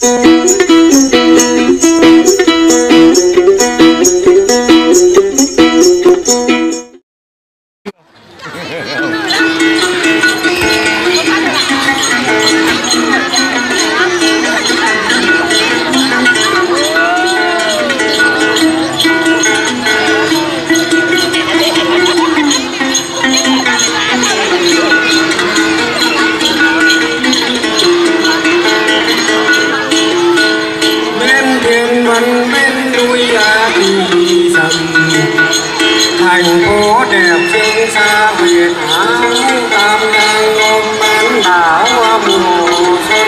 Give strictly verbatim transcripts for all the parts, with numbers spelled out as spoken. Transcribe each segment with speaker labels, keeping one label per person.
Speaker 1: Thành phố đẹp phương xa Việt Nam, Tam Giang ôm bán đảo mùa xuân.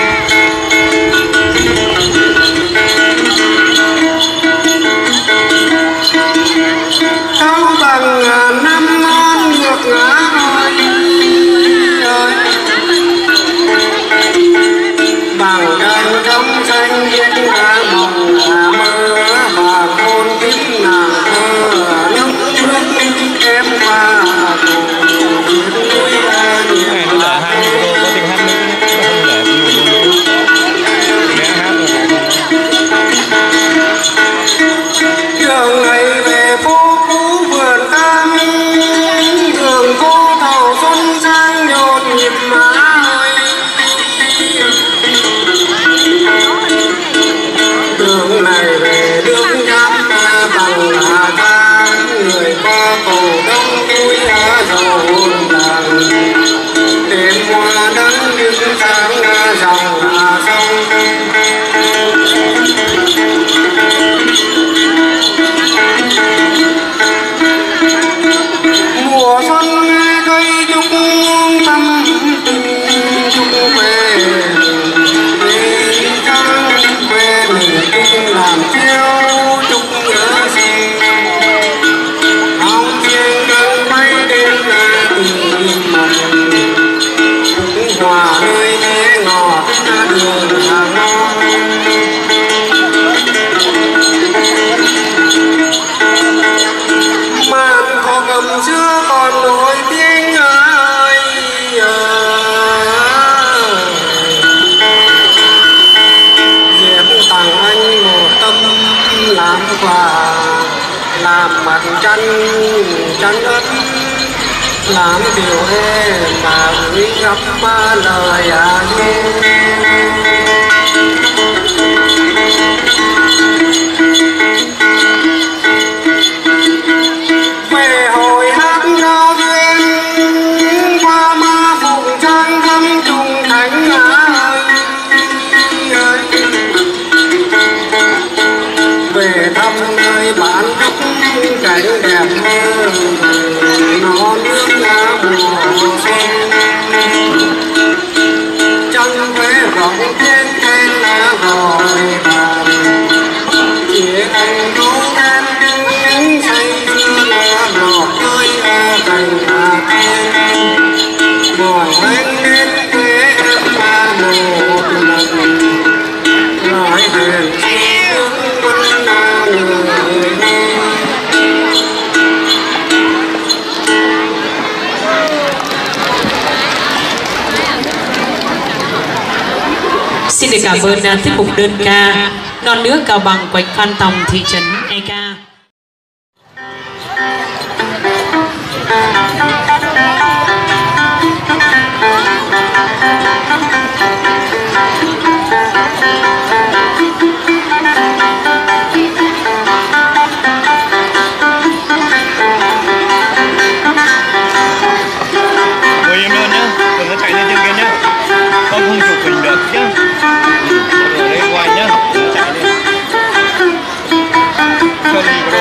Speaker 1: Cao bằng ngàn năm non ngược ngã ơi, bằng cành trong xanh viết lá mộng là mơ, và thôn kính nàng thơ em qua
Speaker 2: này nó đỡ hai cô có tiếng hát nữa không để bé hát
Speaker 1: đường này về phố cũ vườn cam, đường phố thầu xuân sang nhộn nhịp má ơi. Đường này về nước Nhám bằng là ta, người qua cầu đông núi ở dầu đàn, đêm hoa nắng đứng sáng dòng sông. Mùa xuân cây trúc tâm tình trúc về, về trăng về mình trúc làm chiêu trúc nhớ gì. Hồng thiên cơn bay đến tìm mình, trúc hòa nơi thế ngọt đường hàng non. Màn thổ cầm xưa còn nổi tiếng ơi, Diệp tặng anh một tâm làm quà, làm mặt chân chân ấm, làm điều ê mà gửi gắm lời à về hồi hát giao duyên qua ma phụng trang thăm trùng thánh ơi, về thăm nơi bản trúc cảnh đẹp hơn nó nước lá mùa xuân. Trăng quê rộng trên trên lá gọi bàn, chỉ anh cố em đứng say sưa lá đỏ tươi cành hà tiên. Gọi anh đến quê em ba một lần, nói về quân là người đi.
Speaker 3: Xin được cảm ơn tiết mục đơn ca Non Nước Cao Bằng quanh Phan Tòng thị trấn e ca.
Speaker 2: ngồi im luôn nhá, đừng có chạy lên trên kia nhá, không không chụp hình được nhá. Ở đây ngoài nhá, chạy lên. Cho mình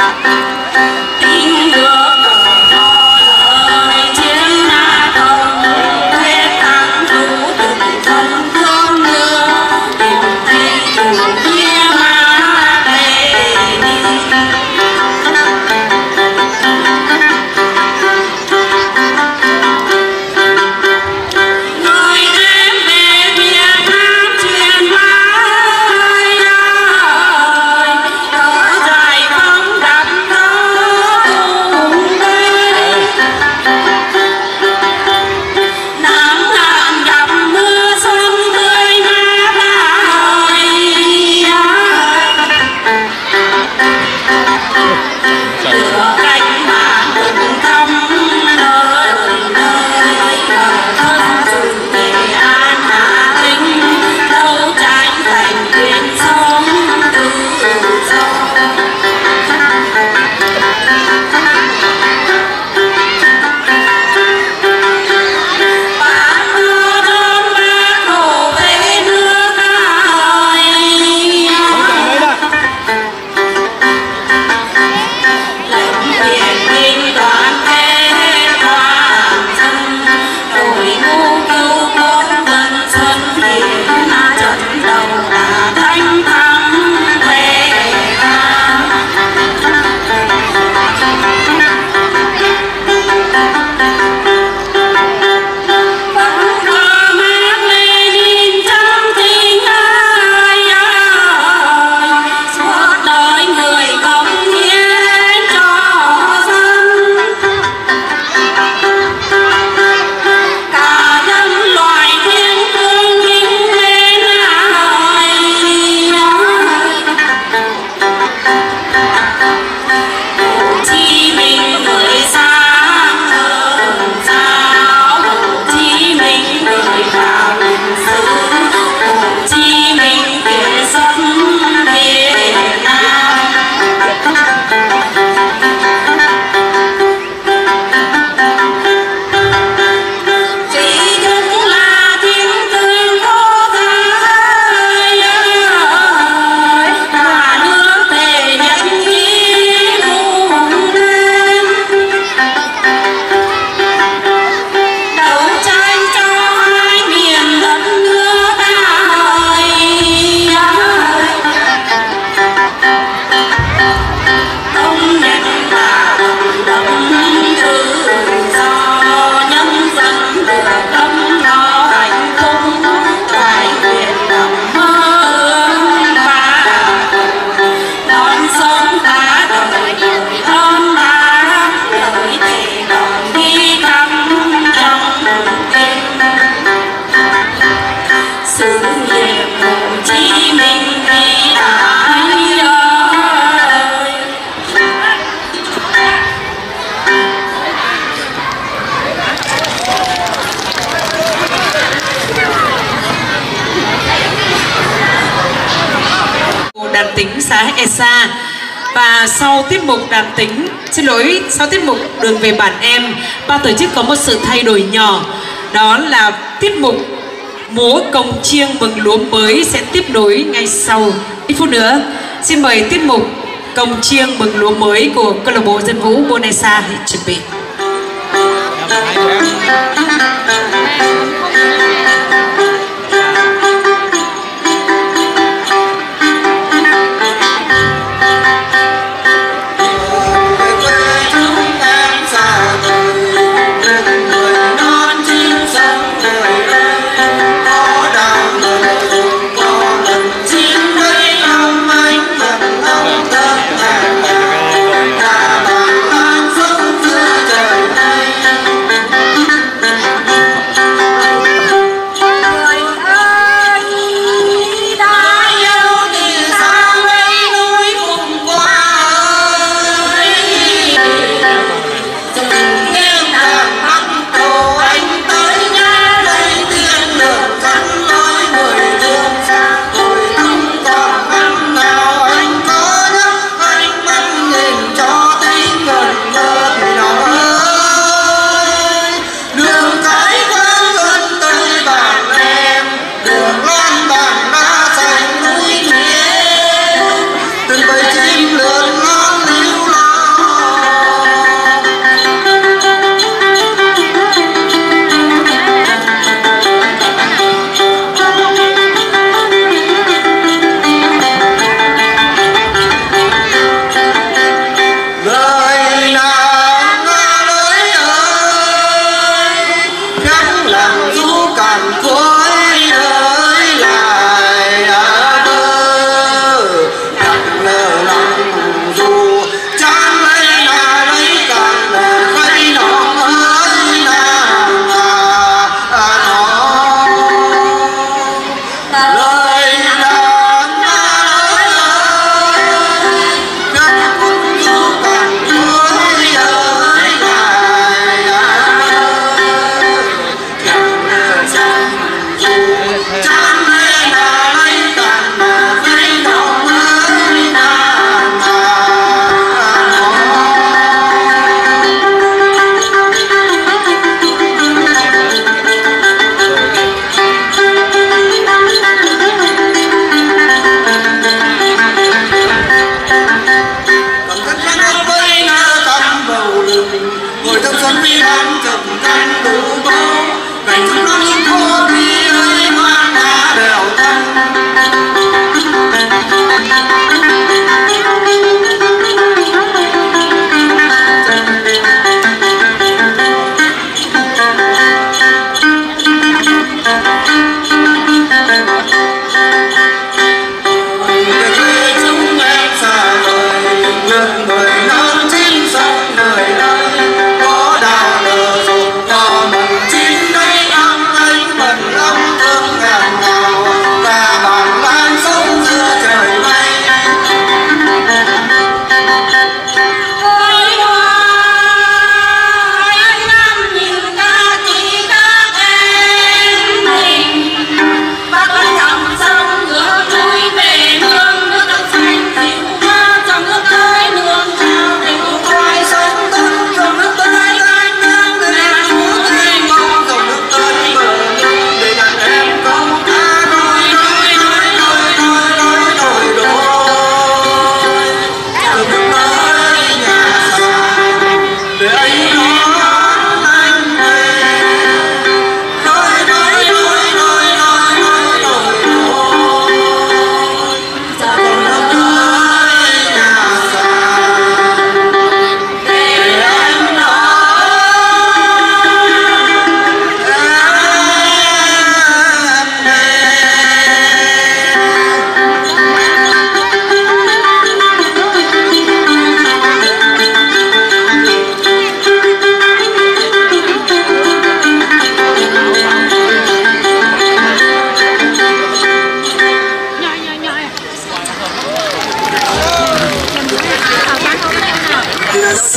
Speaker 3: đàn tính xã Esa. Và sau tiết mục đàn tính, xin lỗi, sau tiết mục Đường Về Bản Em, ban tổ chức có một sự thay đổi nhỏ. Đó là tiết mục múa cồng chiêng mừng lúa mới sẽ tiếp nối ngay sau ít phút nữa. Xin mời tiết mục cồng chiêng mừng lúa mới của câu lạc bộ dân vũ Buôn Esa chuẩn bị.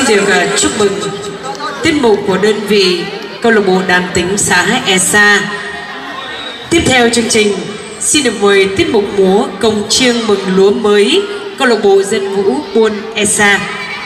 Speaker 3: xin được uh, chúc mừng tiết mục của đơn vị câu lạc bộ đàn tính xã e sa. Tiếp theo chương trình xin được mời tiết mục múa cồng chiêng mừng lúa mới câu lạc bộ dân vũ Buôn e sa.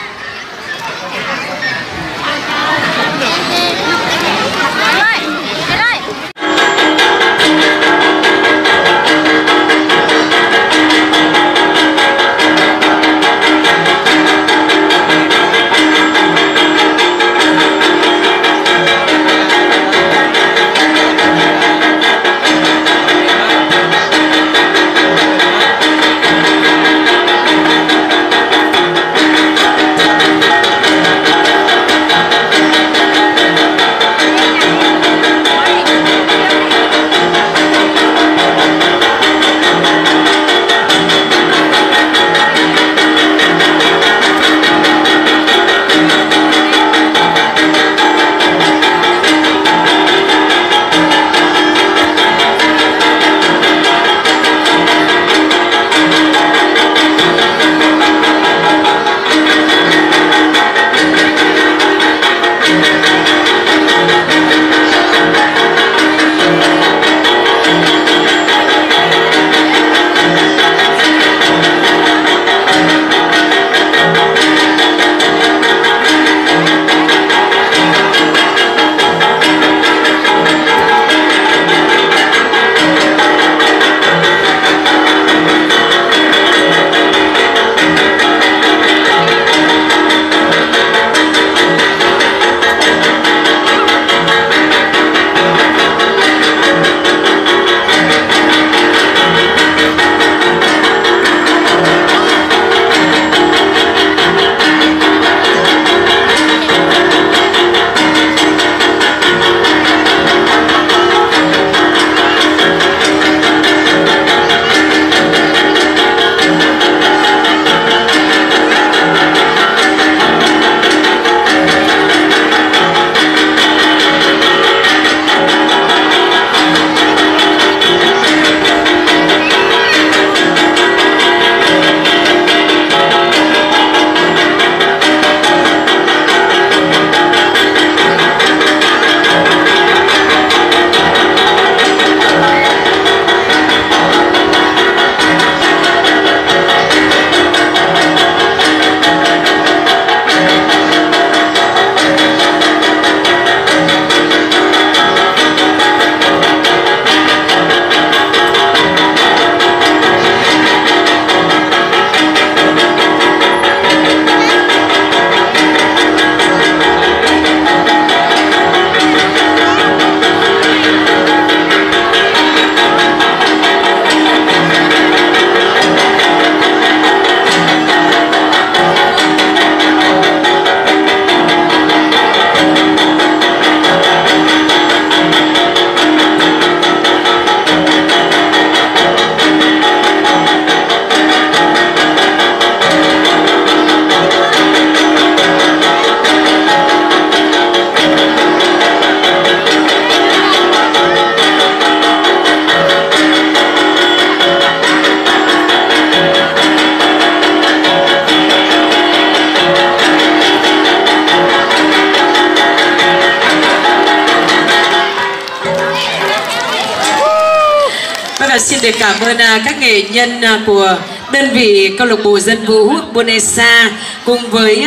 Speaker 3: Xin được cảm ơn các nghệ nhân của đơn vị câu lạc bộ dân vũ Buôn e sa cùng với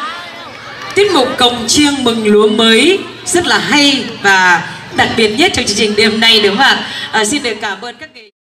Speaker 3: tiết mục cồng chiêng mừng lúa mới rất là hay và đặc biệt nhất trong chương trình đêm nay, đúng không ạ? À, xin được cảm ơn các nghệ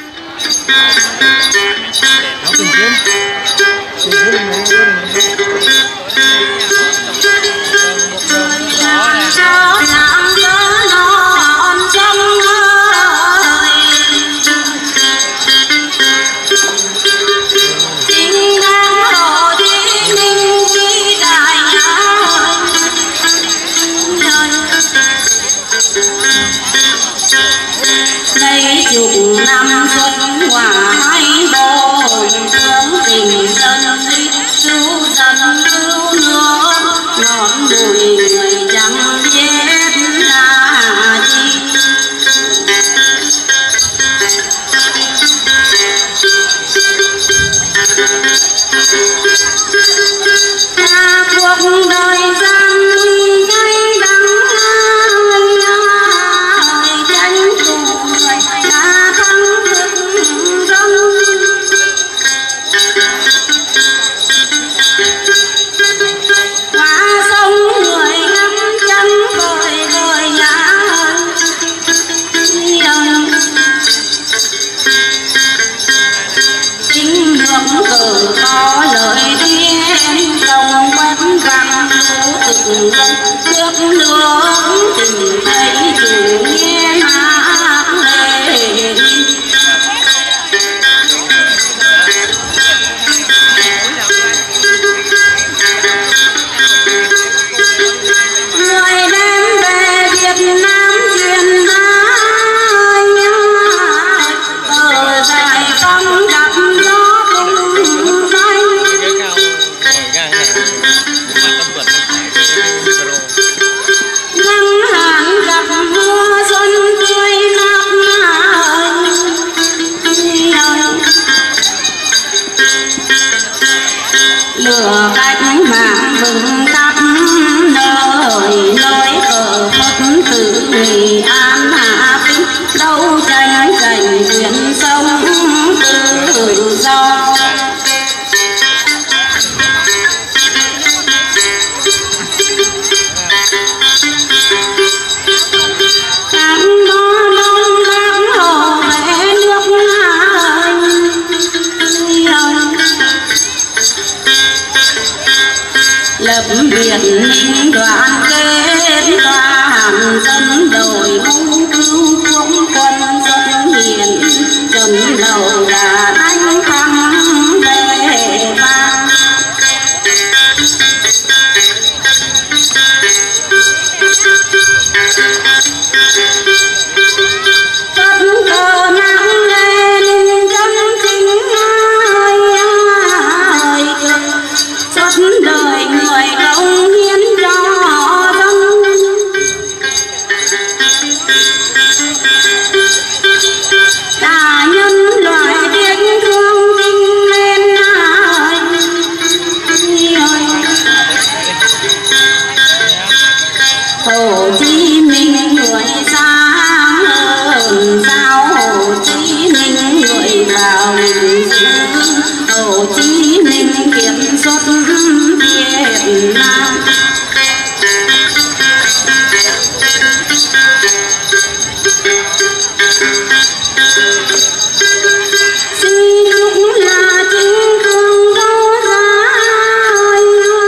Speaker 4: lấy chục năm xuân hòa hai bồn thương tình dân đi cứu dân cứu nước ngọn bụi người chẳng biết là chi ta quốc dân nước nước tình thấy chủ nghe hát lệ người đem về Việt Nam truyền bá ở dài phong gặp gió tung bay nắng hạn gặp mưa xuân tươi mát mát lửa cách mạng bừng khắp nơi nơi ở Phật tử Nghệ An Hà Tĩnh đấu tranh giành quyền sống tự do. Cán bó đông bác hồ vẽ nước lập Việt Minh đoàn kết toàn dân đội ngũ cứu quốc quân dân hiền trần đầu đã đánh thắng về vang cất cờ nắng lên chân chính ai suốt đời người công hiến cho dân cả nhân loại biết thương vinh lên ai Hồ Chí Minh người sáng hơn sao Hồ Chí Minh người vào Hồ Chí Minh kiểm soát Việt Nam xin chúc là chính cường đâu dài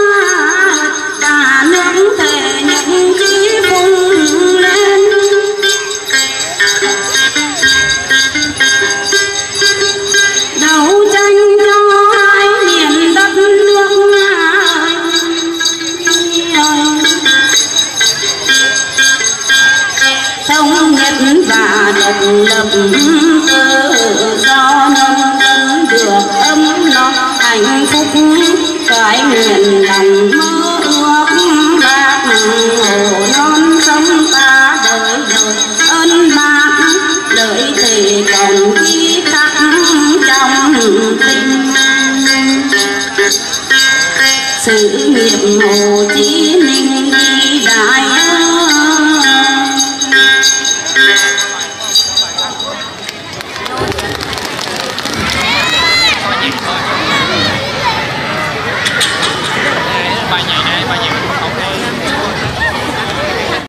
Speaker 4: cả nước thể nhận chí phùng lên đấu tranh cho hai miền đất nước thống nhất và độc lập tự do nhân dân được ấm no hạnh phúc cái nguyện lòng mơ ước bác hồ non sông ta đời đời ơn bác lời thề còn ghi khắc trong tim sự nghiệp Hồ Chí Minh vĩ đại ơi.